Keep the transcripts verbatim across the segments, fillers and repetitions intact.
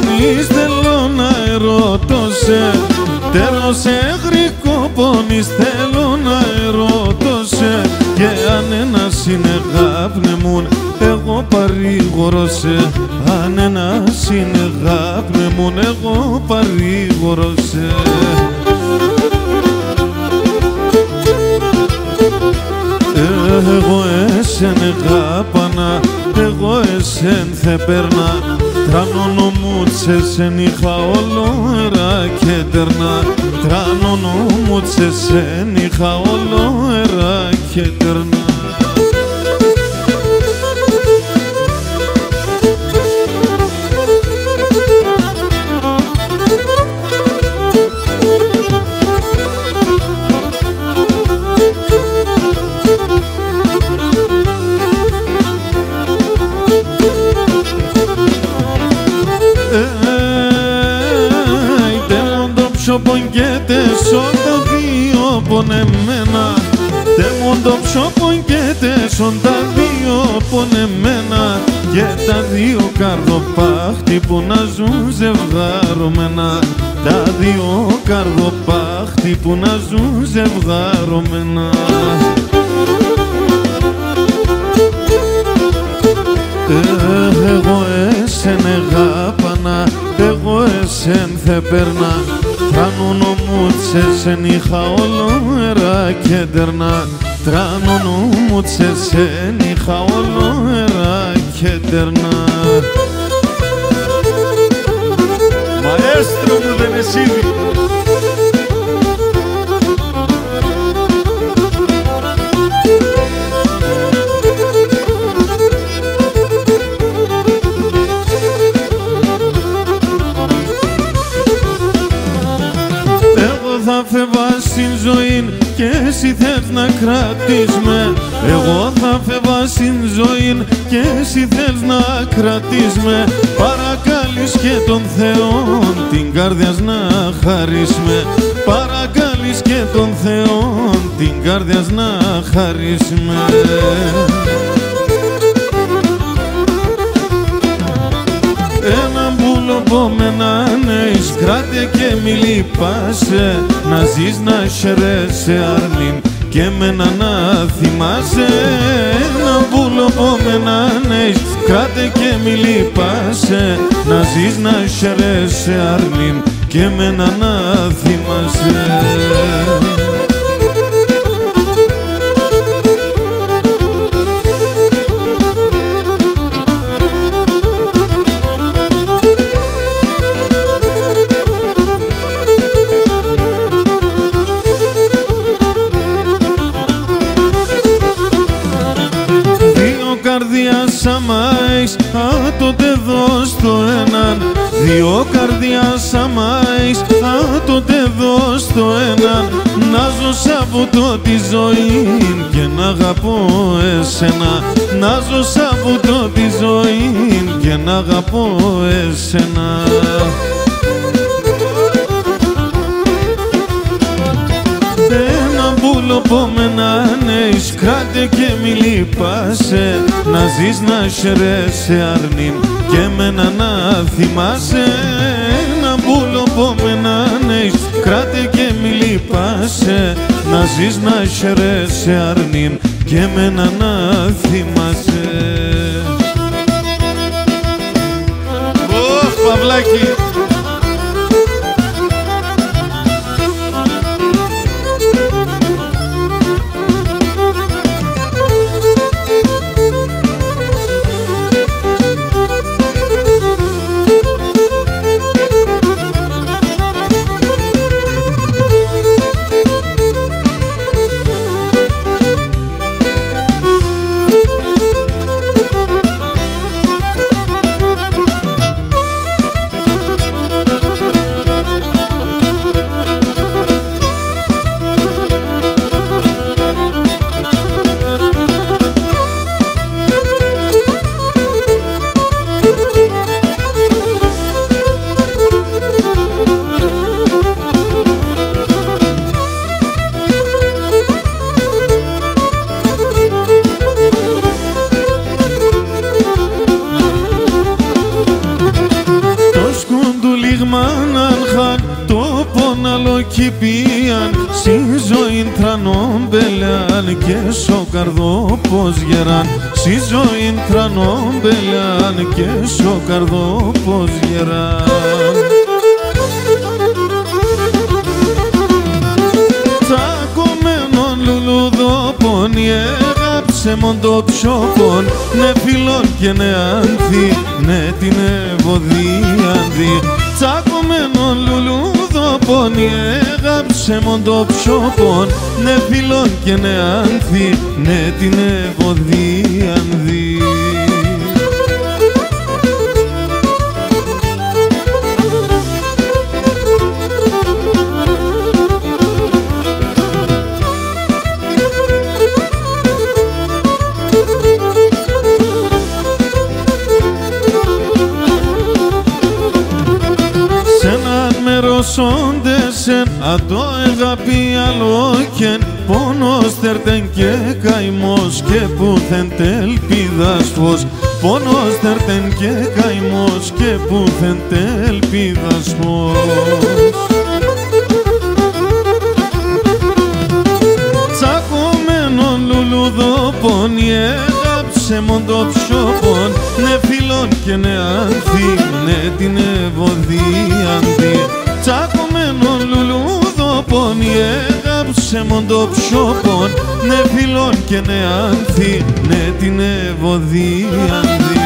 πονείς θέλω να ερωτώ σε, τέλος εγρικό πονείς θέλω να ερωτώ σε, και αν ένας είναι γάπνε μου εγώ παρηγορώ σε, αν ένας είναι γάπνε μου εγώ παρηγορώ σε. Εγώ εσέν γάπανα, εγώ εσέν θε περνά, τρανώνω μου τσεσέν είχα ολόερα και τερνά, τρανώνω μου τσεσέν είχα ολόερα και τερνά. Πονκέτες όντα δύο πονεμένα, τέμον το πιο πονκέτες όντα δύο πονεμένα, και τα δύο καρδοπάχτη που να ζουν ζευγάρωμένα, τα δύο καρδοπάχτη που να ζουν ζευγάρωμένα. Εγώ εσέν εγάπανα, εγώ εσέν θε περνά, τρανώνω μου τσεσέν είχα ολόερα και τερνά, τρανώνω μου τσεσέν είχα ολόερα και τερνά. Μαέστρο μου δεν εσύ. Θα φεύγα στην ζωή και εσύ θες να κρατείς με, εγώ θα φεύγα στην ζωή και εσύ θες να κρατείς με, παρακάλεις και τον Θεό την καρδιά να χαρείς με, παρακάλεις και τον Θεό την καρδιά να χαρείς με. Ένα μπούλο πόμεναν έχεις κράτε και μη λυπάσαι, να ζεις να χαιρέσαι αρνήν και μένα να θυμάσαι. Ένα μπούλο πόμεναν έχεις κράτε και μη λυπάσαι, να ζεις να χαιρέσαι αρνήν και μένα να θυμάσαι. Καρδιάς άμα έχεις, α, τότε δώσ' το έναν. Δύο καρδιάς άμα έχεις, α, τότε δώσ' το έναν. Να ζω σ' αυτό τη ζωή και να αγαπώ εσένα, να ζω σ' αυτό τη ζωή και να αγαπώ εσένα. Μπούλο πόμεναν έχεις κράτε και μη λυπάσαι, να ζεις να χαιρέσαι αρνήν και μένα να θυμάσαι. Ένα μπούλο πόμεναν έχεις κράτε και μη λυπάσαι, να ζεις να χαιρέσαι αρνήν και μένα να θυμάσαι. Ωχ, Παυλάκη! πριγκιπίαν, στη ζωή τρανόμπελαν και σοκαρδόπος γεράν, στη ζωή τρανόμπελαν και σοκαρδόπος γεράν. Τσακωμένον λουλουδόπον η έγαψε μον το ψόπον, ναι φίλον και ναι άνθη, ναι την ευωδίανδη. Τσακωμένον λουλουδόπον η έγαψε μον το ψόπον, ναι φίλον και ναι άνθη, ναι την ευωδίανδη. Σόντεσεν ατό εγαπή αλόκεν, πόνος θερτεν και καημός και πουθεν τελπίδας φως, πόνος θερτεν και καημός και πουθεν τελπίδας φως. Τσακωμένον λουλουδόπον η έγαψε μον το ψόπον, ναι φίλον και ναι άνθη, ναι την ευωδίανδη. Τσακωμένον λουλουδόπον η έγαψε μον το ψόπον, ναι φίλον και ναι άνθη, ναι την ευωδίανδη.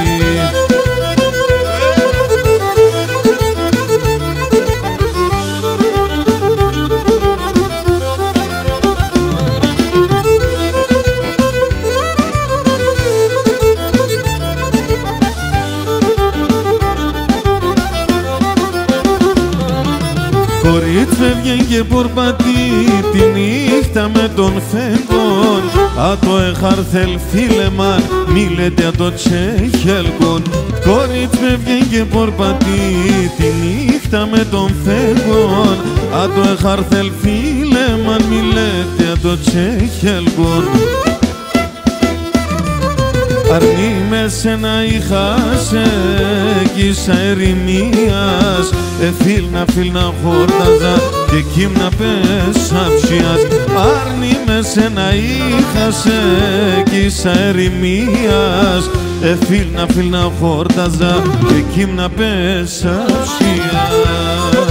Κορίτσια βγαίνει και πορπατεί τη νύχτα με τον φεγγόν, α το εχάρθελ φίλεμαν, μη λέτε α το τσέχελκον. Κορίτσια βγαίνει και πορπατεί τη νύχτα με τον φεγγόν, α το εχάρθελ φίλεμαν, μη λέτε α το τσέχελκον. Αρνή με σένα είχασε κι ίσα ερημίας, εφίλνα φίλνα χόρταζα και κείμνα πέσα ψιάς. Αρνή με σένα είχασε κι ίσα ερημίας, εφίλνα φίλνα χόρταζα και κείμνα πέσα ψιάς.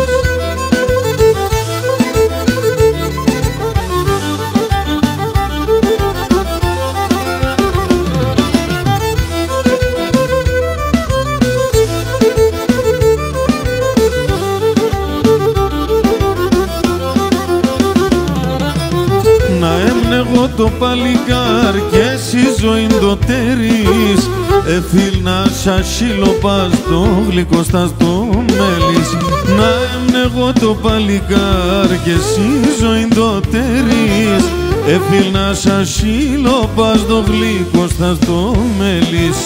Εγώ το παλικάρ και εσύ ζωήν το τέρις, εφίλνα σαν σιλοπάς το γλυκό στα στο μέλις. Να έμνε εγώ το παλικάρ και εσύ ζωήν το τέρις, εφίλνα σαν σιλοπάς το γλυκό στα στο μέλις.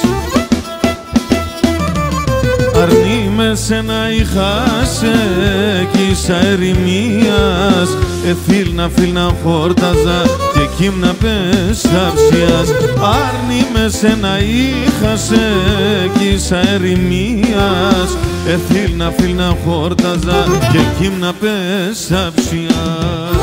Αρνή με σένα είχασε κι ίσα ερημίας, εφίλνα φίλνα χόρταζα και κείμνα πέσα ψιάς. Αρνή με σένα είχασε κι ίσα ερημίας, εφίλνα φίλνα χόρταζα και κείμνα πέσα ψιάς.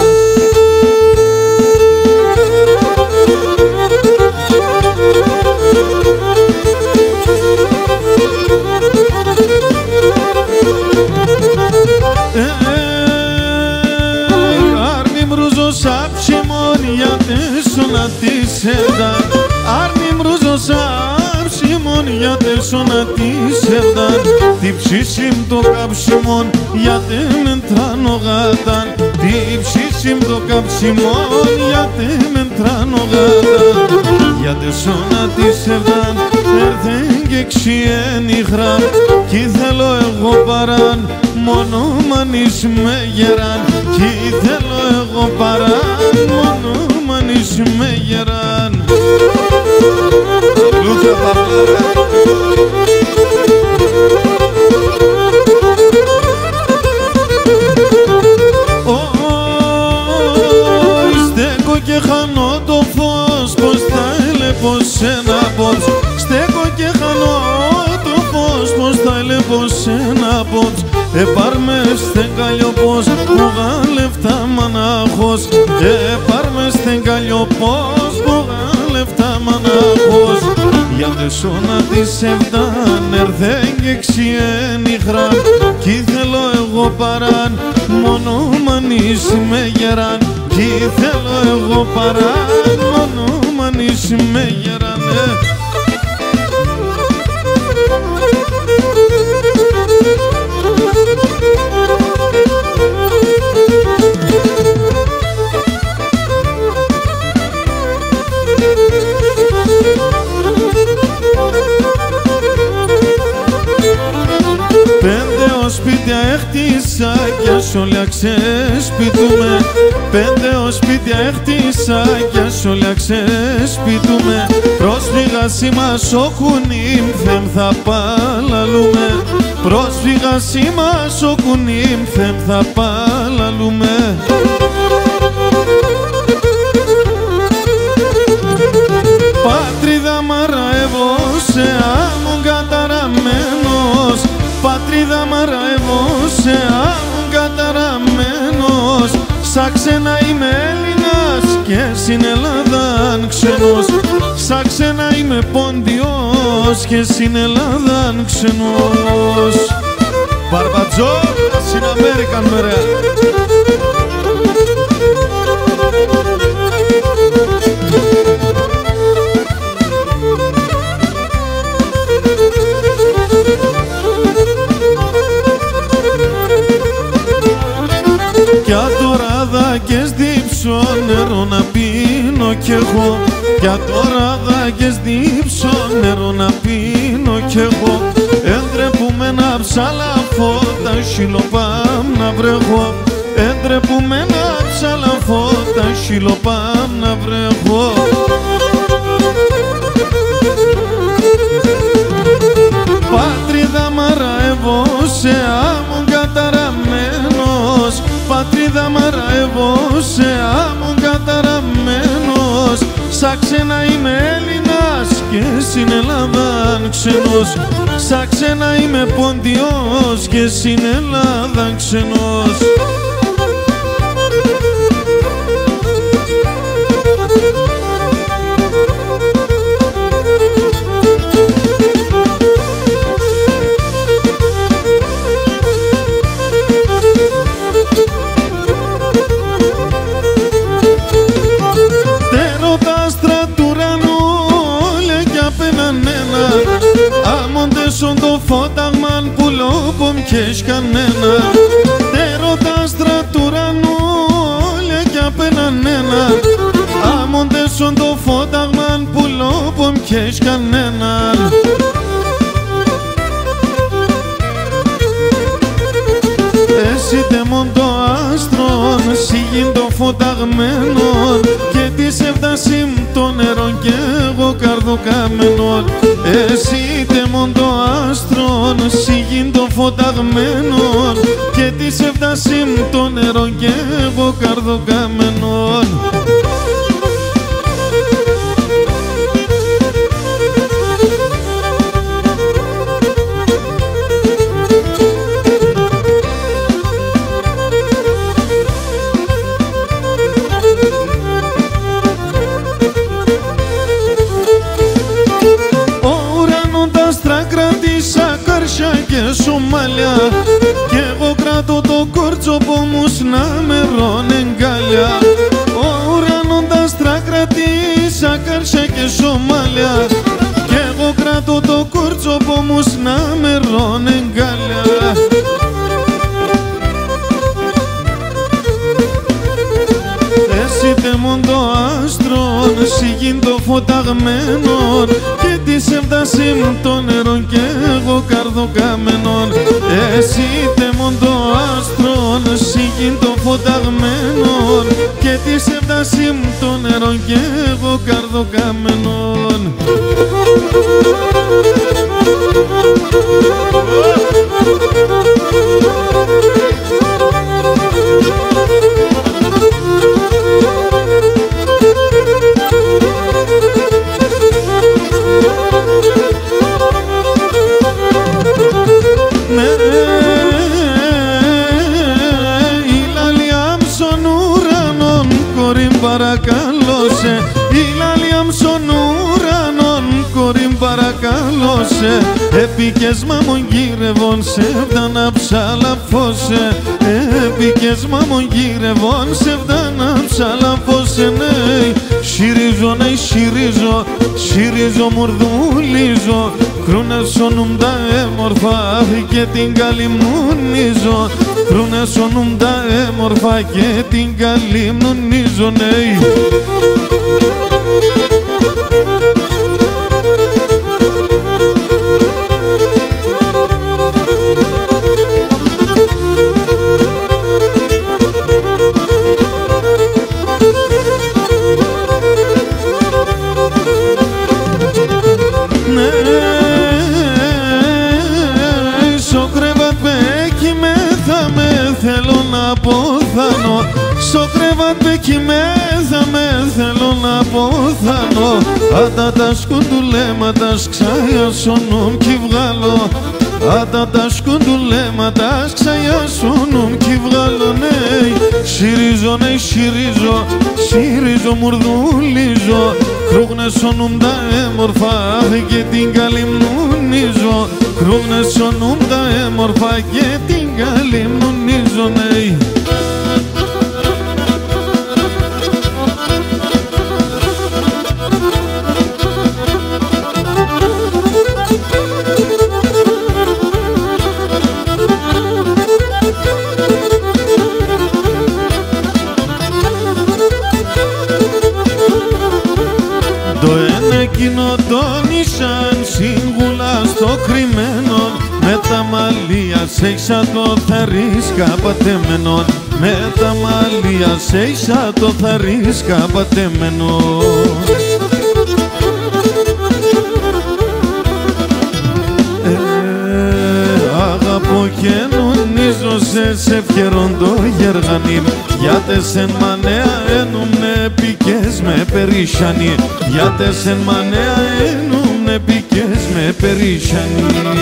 Άρνη μρούζωσα ψημόν για τέσσωνα της ευδάν, τι ψήσιμ το καψιμόν για τέμεν τρανογάταν, τι ψήσιμ το καψιμόν για τέμεν τρανογάταν. Για τέσσωνα της ευδάν έρθεν και ξιέν η χράμ, κι θέλω εγώ παράν μόνο μανείς με γεράν, κι θέλω εγώ παράν μόνο μανείς με γεράν. Λούθια παπλάρα. Στέκω και χάνω το φως, πως θα έλεπω σ' ένα πώς. Στέκω και χάνω το φως, πως θα έλεπω σ' ένα πόψ. Επάρ με στεν πως που γαλεφτά μανάχος. Επάρ με στεν πως που γαλεφτά μανάχος. Για δεσόνα της εβδάν ερθέν και ξιένει χράν. Κι θέλω εγώ παράν μόνο μανείς με γεράν. Κι θέλω εγώ παράν μόνο μανείς με γεράν. Πέντε σπίτια έχτισα κι ας όλα ξεσπιτούμε. Πέντε σπίτια έχτισα κι ας όλα ξεσπιτούμε. Πρόσφυγα σήμα σοκουνίμ θεμ θα παλαλούμε. Πρόσφυγα σήμα σοκουνίμ θεμ θα παλαλούμε. Πατρίδα μαραεύω σε άμμον καταραμένος. Πατρίδα μαραεύω σε άμμον καταραμένος. Σα ξένα είμαι Έλληνας και στην Ελλάδαν ξενός. Σα ξένα είμαι Πόντιος και στην Ελλάδαν ξενός. Μπαρμπατζό, στην Αμέρικαν μερέα. Κι ατοράδακες δίψω νερό να πίνω κι εγώ. Κι ατοράδακες δίψω νερό να πίνω κι εγώ. Έντρεπουμένα ψαλαφώτα σιλοπάμ να βρέχω. Έντρεπουμένα ψαλαφώτα σιλοπάμ να βρέχω. Πατρίδα μαραεύω σε άμμον καταραμένος. Πατρίδα μαραεύω σε άμμον καταραμένος. Σα ξένα είμαι Έλληνας και στην Ελλάδαν ξενός. Σα ξένα είμαι Πόντιος και στην Ελλάδαν ξενός. Άμοντεσον το φώταγμαν που λόπομ κι έσ' κανένα. Τέρωτα στρατουρανού όλε κι απένανένα. Άμοντεσον το φώταγμαν που λόπομ κι έσ' κανένα. Εσύ τεμόν το άστρον, σιγήν το φωταγμένον. Και της εύδασιμ το νερό κι εγώ καρδοκαμένον. Εσύ τεμόν το άστρον, σιγήν το φωταγμένον. Και της εύδασιμ το νερό κι εγώ καρδοκαμένον. Και Σομάλια κι εγώ κράτω το κόρτσοπο μου να με ρώνε-γκάλια. Ο ουρανώντας τρακρατήσα Κάρσια και Σομάλια κι εγώ κράτω το κόρτσοπο μου να με ρώνε-γκάλια. Εσύ τεμόν το άστρον, σιγήν το φωταγμένον. Και της εύδασιμ το νερό κι εγώ καρδοκαμένον. Εσύ τεμόν το άστρον, σιγήν το φωταγμένον. Και της εύδασιμ το νερό κι εγώ καρδοκαμένον. Ναι, παρακαλώ σε, η λάλια στον ουρανόν, κορίν παρακαλώ σε, έπικες μάμον γύρευον σε φτάνα ψαλαφώσε, έπικες μάμον γύρευον σε φτάνα ψαλαφώσε, ναι. Συρίζω, ναι, συρίζω, συρίζω, μουρδουλίζω, κρούνες ονούμ τα έμορφα και την καλή μνονίζω, κρούνες ονούμ τα έμορφα και την καλή μνονίζω, ναι. Στο κρεβάτι κοιμέθα με θέλω να ποθάνω, άτα τα σκουντουλέματα ξαϊασώνουν κι βγάλω, άτα τα σκουντουλέματα ξαϊασώνουν κι βγάλω, ναι. Συρίζω, ναι, συρίζω, συρίζω, μουρδουλίζω, κρούγνες ονούμ τα έμορφα και την καλή μνονίζω, κρούγνες ονούμ τα έμορφα και την καλή μνονίζω, ναι. Το ένα εκείνο τόνισαν σύγουλα στο κρυμμένο, με τα μαλλία σε ίσα το θαρίσκα πατεμένο, με τα μαλλία σε ίσα το θαρίσκα πατεμένο. Αγαπώ και νονίζω σε σε ευκαιρόν το γεργανί, γιατί σεν μανέα ένουμνε πικές με περίσσανοι, γιατί σεν μανέα ένουμνε πικές με περίσσανοι.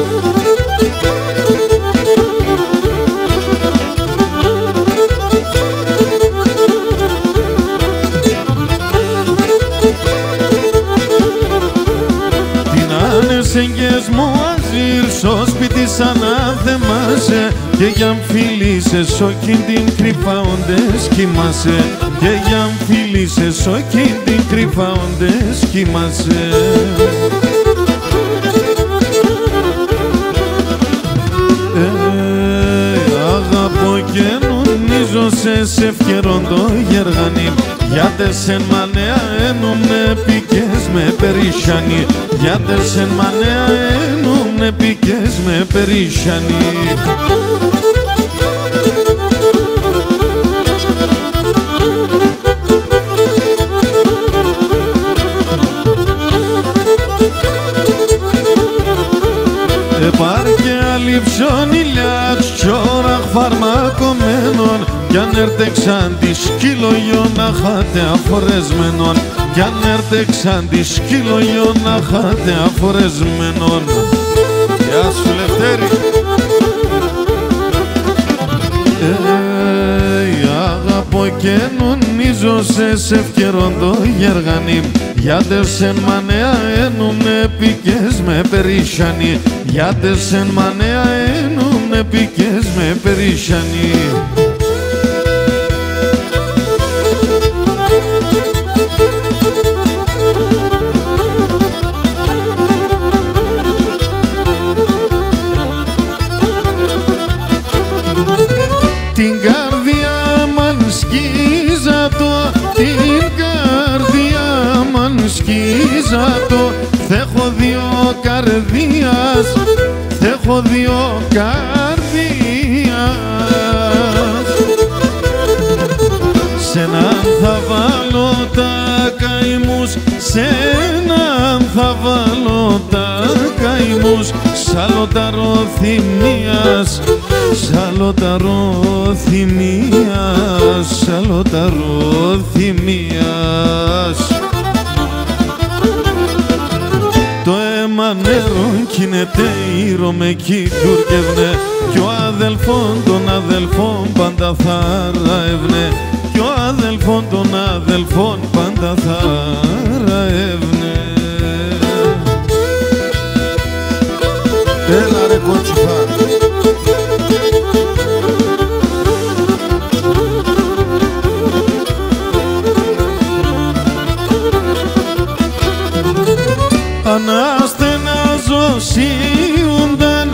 Εγγες μου αζήρ, στο σπίτι σαν να θεμάσαι, και για μφίλησες όκιν την κρυφά όντες κοιμάσαι, και για μφίλησες όκιν την κρυφά όντες κοιμάσαι. Αγαπώ και νονίζω σε σε ευκαιρόν το γεργανί, γιατί σεν μανέα ένουμνε πικές με περίσσανοι, γιατί σεν μανέα ένουμνε πικές με περίσσανοι. Επάρκε αλήψον ηλιάτς τσόραχ φαρμακομένων, κι αν έρτεξαν τη σκύλογιον να χάτε αφορεσμένων, κι αν έρτεξαν τη σκύλογιον να χάτε αφορεσμένων. Γεια σου Λευτέρη. Ε, αγαπώ και νονίζω σε σε ευκαιρόν το γεργανί, γιατί σεν μανέα ένουμνε πικές με περίσσανοι, γιατί σεν μανέα ένουμνε πικές με περίσσανοι. Την καρδιά μαν σκίζα το, την καρδιά μαν σκίζα το, θ' έχω δύο καρδίας, θ' έχω δύο καρδίας. Σ' έναν θα βάλω τα καημούς, σ' έναν θα βάλω τα καημούς, σ' άλλο τα ροθυμίας, σ' άλλο τα ροθυμίας, σ' άλλο τα ροθυμίας. Το αίμα νερόν κινεται ήρω με κυτουργεύνε, κι ο αδελφόν των αδελφών πάντα θα ραεύνε, κι ο αδελφόν των αδελφών πάντα θα ραεύνε. Έλα ρε κότσιφα. Αναστεναζωσίουνταν,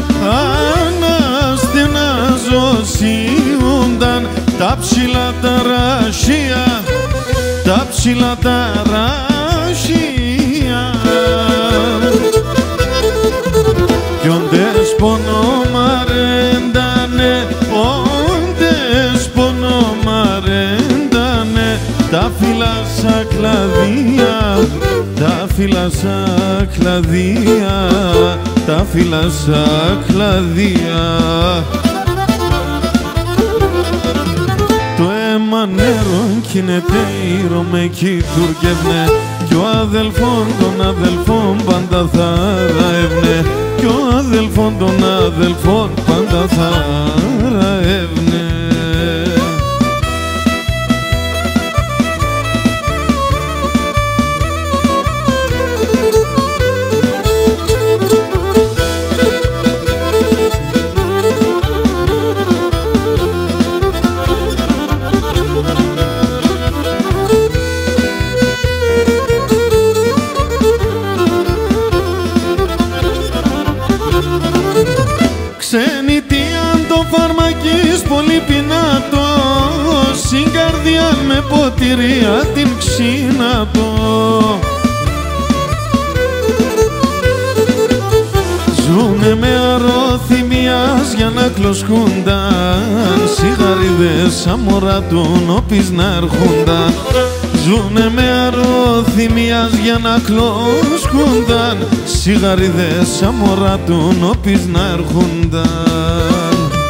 αναστεναζωσίουνταν τα ψηλά τα ρashia, τα ψηλά τα ρashia. Κι όντες πονομαρέντανε, όντες πονομαρέντανε τα φύλλα σαν κλαδία, τα φύλλα σαν κλαδία, τα φύλλα σαν κλαδία. Το αίμα νερόν κινεται ήρωμε κι τουρκεύνε κι ο αδελφόν των αδελφών πάντα θα ραεύνε, κι ο αδελφόν των αδελφών πάντα θα ραεύνε. Ξενιτίαν το φαρμακής πολύ πεινάτος, στην καρδιά με ποτηρία την ξύνατο. Ζουνε με αρρώθυμιας για να κλωσκούνταν, σιγαρίδες σαν μωρά του νόπις να έρχονταν. Ζουνε με αρρώθυμιας για να κλωσκούνταν, σιγαρίδες σαν μωρά του νόπις να έρχονταν.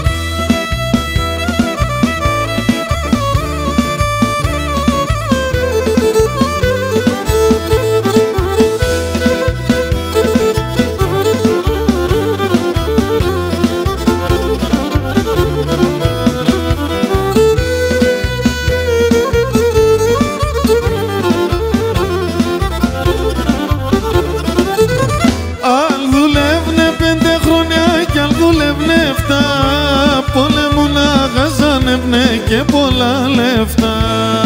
Πολέμουν αγαζάνευνε και πολλά λεφτά.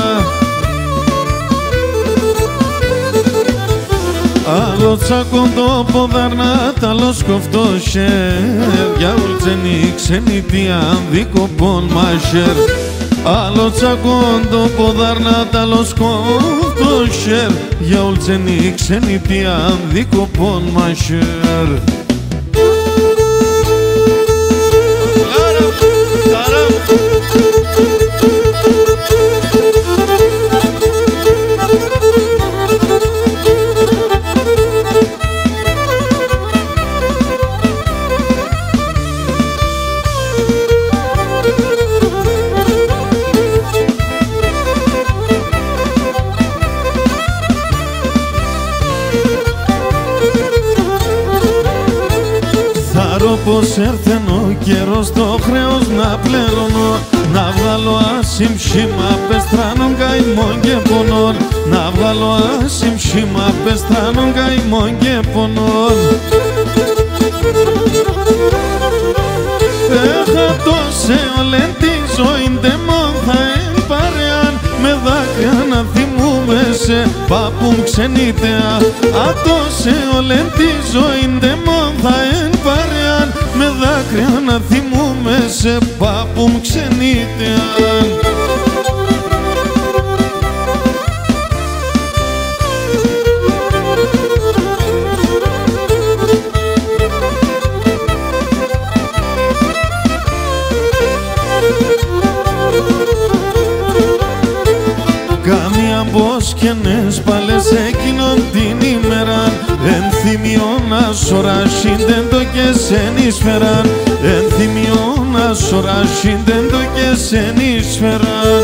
Άλλο τσάκον το ποδαρνάτ, άλλο σκοφτό σέρ, για ουλτσενή ξενιτία δίκοπον μασέρ. Άλλο τσάκον το ποδαρνάτ, άλλο σκοφτό σέρ, για ουλτσενή ξενιτία δίκοπον μασέρ. Πως έρθεν ο καιρός το χρέος να πληρώνω, να βγάλω άσυμ σήμα πεστράνων καημών και πονών, να βγάλω άσυμ σήμα πεστράνων καημών και πονών. Έχατωσε όλεν τη ζωή ντεμόν θα εμπαρεάν, με δάκρυα να θυμούμε σε πάπουν ξενίτεα. Άτωσε όλεν τη ζωή ντεμόν θα εμπαρεάν, με δάκρυα να θυμούμε σε πάπουν ξενίτεα. Καμία μποσκενές παλές εκείνον την ημέραν, ενθυμιώνα σωράσιντεν το και σενίσφαιραν, ενθυμιώνα σωράσιντεν το και σενίσφαιραν.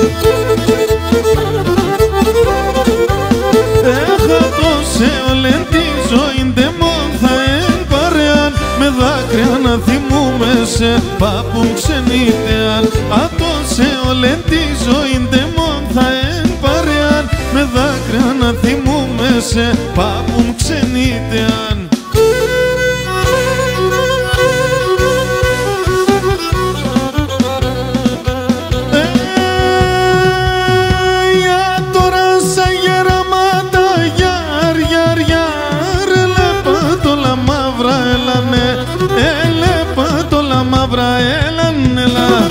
Έχατωσε όλεν τη ζωή ντεμόν θα εμπαρεάν, με δάκρυα να θυμούμε σε πάπουν ξενίτεαν. Άτωσε όλεν τη ζωή ντεμόν θα εμπαρεάν, με δάκρυα να θυμούμε σε πάπου μου ξενείτε αν. Μαύρα έλαν έλα.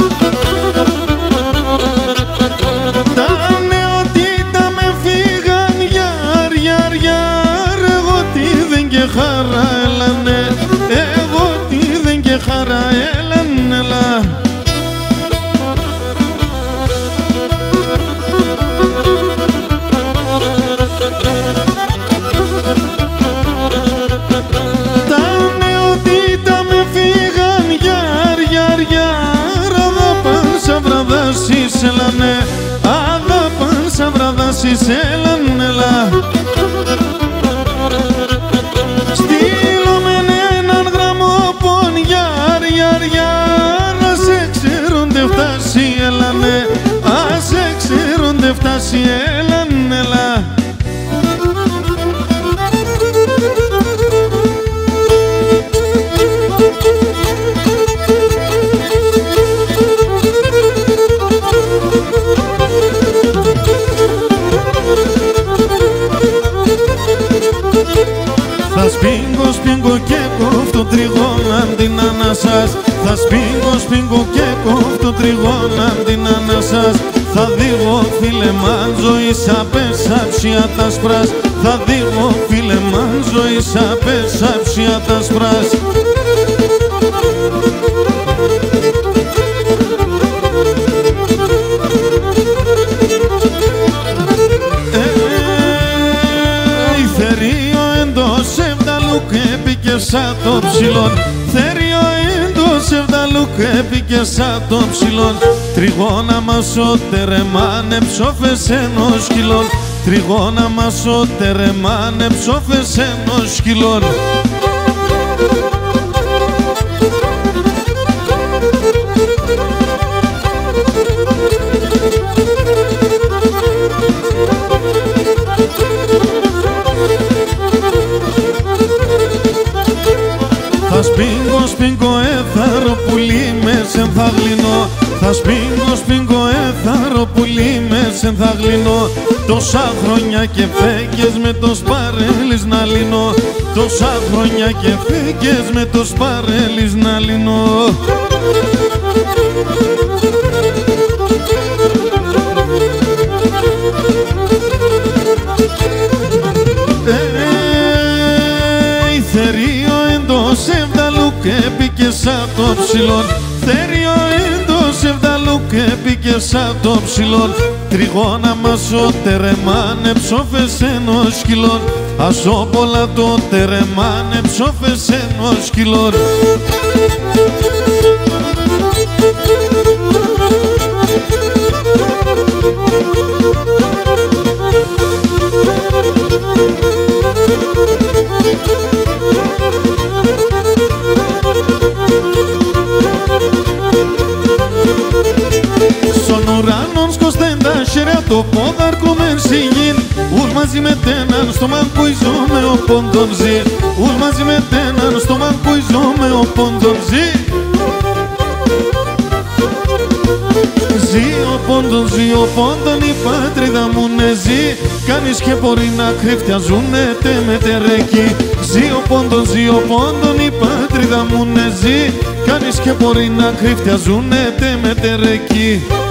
Τα νεοτήτα με φύγαν γιάρ γιάρ γιάρ. Εγώ τι δεν και χαρά έλανε. Εγώ τι δεν και χαρά έλαν έλα. Έλανε, αγαπάν σαν βραδάσεις έλαν έλα. Στείλω με έναν γραμμόπον γιάρ γιάρ γιάρ. Ας εξαίρονται φτάσει έλανε, ας εξαίρονται φτάσει έλαν έλα. Θα σπίγγω, σπίγγω και κόφτω τριγώνα την ανασάς. Θα σπίγγω, σπίγγω και κόφτω τριγώνα την ανασάς. Θα δίγω φίλε μαν ζωής απέσα ψιά τα σπράς. Θα δίγω φίλε μαν ζωής απέσα ψιά τα σπράς. Έπηκε σαν το ψηλόν, θέριο έντος ευδαλούκ έπηκε σαν το ψηλόν. Τριγώνα μας ο τερεμάνε ψόφες ενός σκυλών. Τριγώνα μας ο τερεμάνε ψόφες ενός σκυλών. Θα σπίγγω, σπίγγω έθαρο πουλί με σεν θα γλυνώ. Θα σπίγγω, σπίγγω έθαρο πουλί με σεν θα γλυνώ. Τόσα χρόνια και φέγγες με το σπαρέλις να λύνω. Τόσα χρόνια και φέγγες με το σπαρέλις να λύνω. Έπηκε σαν το ψηλόν, θέριο έντος ευδαλούκ έπηκε σαν το ψηλόν. Τριγώνα μας ο τερεμάνε ψόφες ενός σκυλών. Ασόπολα το τερεμάνε ψόφες ενός σκυλών. Το πόδαρκο με σιγήν, ουλ μαζί με τέναν στο μανκουιζό με ο πόντον ζει. Ουλ μαζί με τέναν στο μανκουιζό με ο πόντον ζει. Ζει ο πόντον, ζει ο πόντον, η πατρίδα μου ναι ζει. Κανείς και μπορεί να κρυφτιαζούνε τε με τερέκι. Ζει ο πόντον, ζει ο πόντον, η πατρίδα μου ναι ζει. Κανείς και μπορεί να κρυφτιαζούνε τε με τερέκι.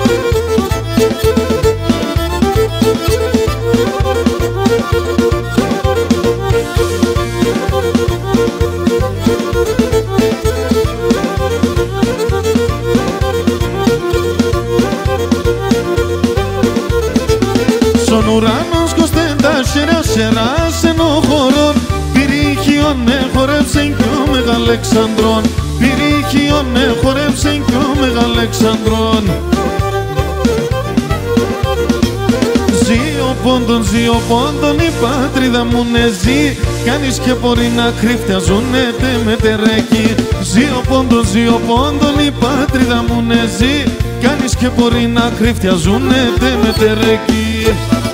Στον ουρανό σκοστέντα σερά σερά ενοχωρών. Πυρίχιον εχορεύσεν κι ο Μεγαλεξανδρών. Πυρίχιον εχορεύσεν κι ο Μεγαλεξανδρών. Ζει ο πόντον, ζει ο πόντον, η πατρίδα μου ναι ζει. Κανείς και μπορεί να κρυφτιαζούνε τε με τερέκι. Ζει ο πόντον, ζει ο πόντον, η πατρίδα μου ναι ζει. Κανείς και μπορεί να κρυφτιαζούνε τε με τερέκι.